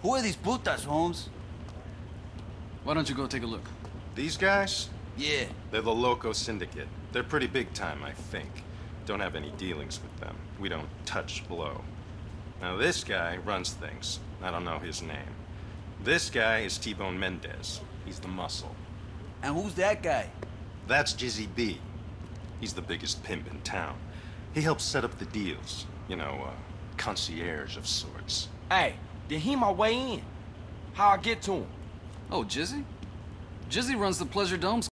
Who are these putas, Holmes? Why don't you go take a look? These guys? Yeah. They're the Loco Syndicate. They're pretty big time, I think. Don't have any dealings with them. We don't touch blow. Now this guy runs things. I don't know his name. This guy is T-Bone Mendez. He's the muscle. And who's that guy? That's Jizzy B. He's the biggest pimp in town. He helps set up the deals. You know, concierge of sorts. Hey, then he my way in. How I get to him? Oh, Jizzy? Jizzy runs the Pleasure Domes